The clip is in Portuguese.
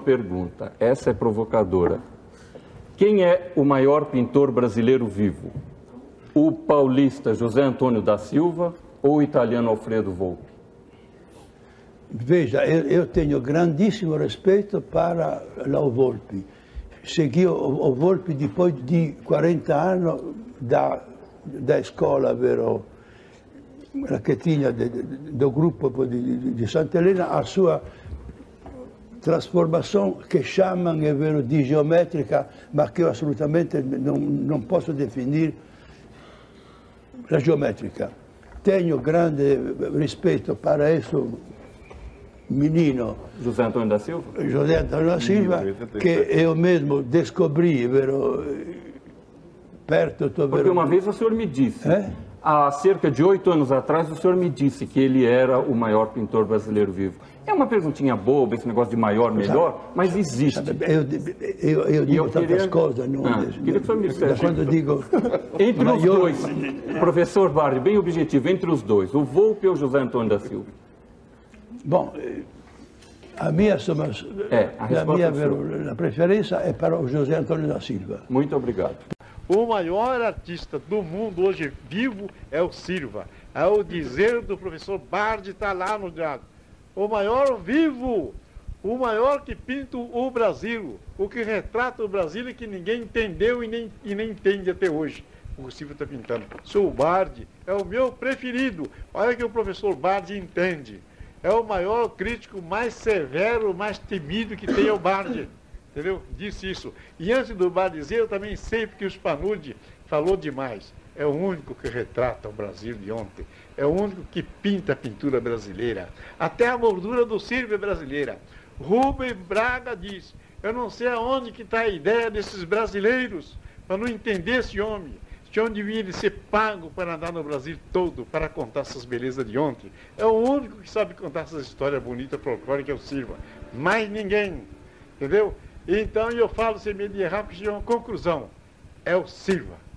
Pergunta, essa é provocadora. Quem é o maior pintor brasileiro vivo? O paulista José Antônio da Silva ou o italiano Alfredo Volpi? Veja, eu tenho grandíssimo respeito para o Volpi. Segui o Volpi depois de 40 anos da escola, vero, che tinha do gruppo di Sant'Elena, a sua trasformação que chamam, é vero, di geometrica, ma che io assolutamente non posso definire la geometrica. Tenho grande rispetto para isso menino José Antônio da Silva? José Antônio da Silva, che eu mesmo descobri, vero, perto... Porque uma vez o senhor me disse, há cerca de 8 anos atrás, o senhor me disse que ele era o maior pintor brasileiro vivo. É uma perguntinha boba, esse negócio de maior, melhor, mas existe. Eu digo tantas coisas. Não, queria que o senhor me dissesse. Quando digo... Entre os dois, professor Bardi, bem objetivo, entre os dois, o Volpi ou o José Antônio da Silva? Bom, a minha preferência é para o José Antônio da Silva. Muito obrigado. O maior artista do mundo hoje vivo é o Silva. É o dizer do professor Bardi, está lá no diário. O maior vivo, o maior que pinta o Brasil, o que retrata o Brasil e que ninguém entendeu e nem entende até hoje. O Silva está pintando. Seu Bardi é o meu preferido. Olha que o professor Bardi entende. É o maior crítico, mais severo, mais temido que tem o Bardi. Entendeu? Disse isso. E antes do Bardi dizer, eu também sei porque o Spanudi falou demais. É o único que retrata o Brasil de ontem. É o único que pinta a pintura brasileira. Até a moldura do Silva é brasileira. Rubem Braga diz, eu não sei aonde que está a ideia desses brasileiros para não entender esse homem. De onde devia ele ser pago para andar no Brasil todo, para contar essas belezas de ontem. É o único que sabe contar essas histórias bonitas, folclóricas, é o Silva. Mais ninguém. Entendeu? Então eu falo sem medo de errar, porque chega uma conclusão. É o Silva.